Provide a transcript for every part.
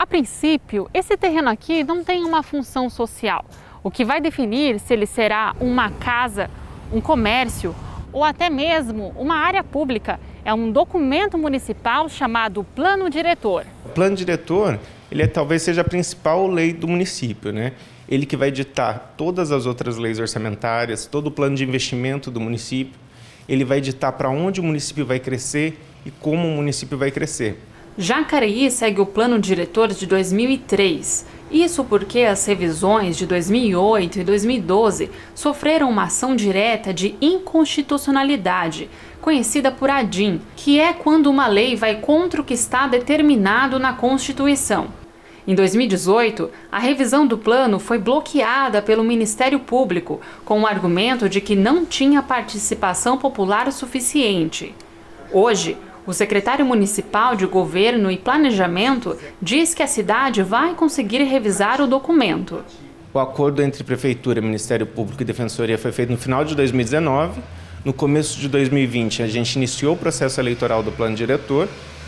A princípio, esse terreno aqui não tem uma função social. O que vai definir se ele será uma casa, um comércio ou até mesmo uma área pública é um documento municipal chamado Plano Diretor. O Plano Diretor, talvez seja a principal lei do município, né? Ele que vai ditar todas as outras leis orçamentárias, todo o plano de investimento do município. Ele vai ditar para onde o município vai crescer e como o município vai crescer. Jacareí segue o Plano Diretor de 2003. Isso porque as revisões de 2008 e 2012 sofreram uma ação direta de inconstitucionalidade, conhecida por ADIM, que é quando uma lei vai contra o que está determinado na Constituição. Em 2018, a revisão do plano foi bloqueada pelo Ministério Público, com o argumento de que não tinha participação popular suficiente. Hoje, o secretário municipal de Governo e Planejamento diz que a cidade vai conseguir revisar o documento. O acordo entre Prefeitura, Ministério Público e Defensoria foi feito no final de 2019. No começo de 2020, a gente iniciou o processo eleitoral do Plano Diretor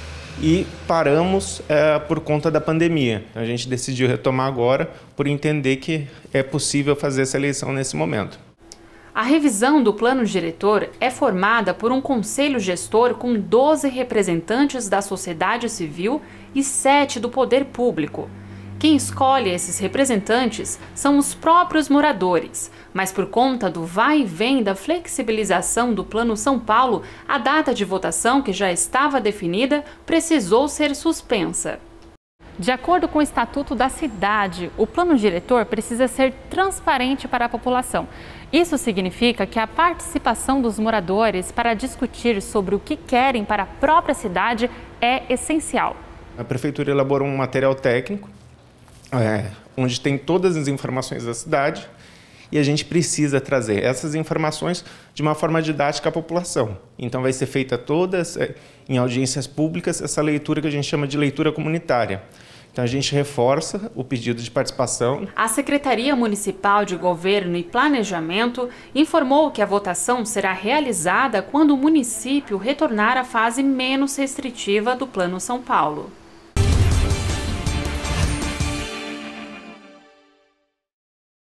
e paramos por conta da pandemia. A gente decidiu retomar agora por entender que é possível fazer essa eleição nesse momento. A revisão do Plano Diretor é formada por um conselho gestor com 12 representantes da sociedade civil e 7 do poder público. Quem escolhe esses representantes são os próprios moradores, mas por conta do vai e vem da flexibilização do Plano São Paulo, a data de votação, que já estava definida, precisou ser suspensa. De acordo com o Estatuto da Cidade, o Plano Diretor precisa ser transparente para a população. Isso significa que a participação dos moradores para discutir sobre o que querem para a própria cidade é essencial. A Prefeitura elaborou um material técnico, onde tem todas as informações da cidade, e a gente precisa trazer essas informações de uma forma didática à população. Então vai ser feita todas, em audiências públicas, essa leitura que a gente chama de leitura comunitária. Então a gente reforça o pedido de participação. A Secretaria Municipal de Governo e Planejamento informou que a votação será realizada quando o município retornar à fase menos restritiva do Plano São Paulo.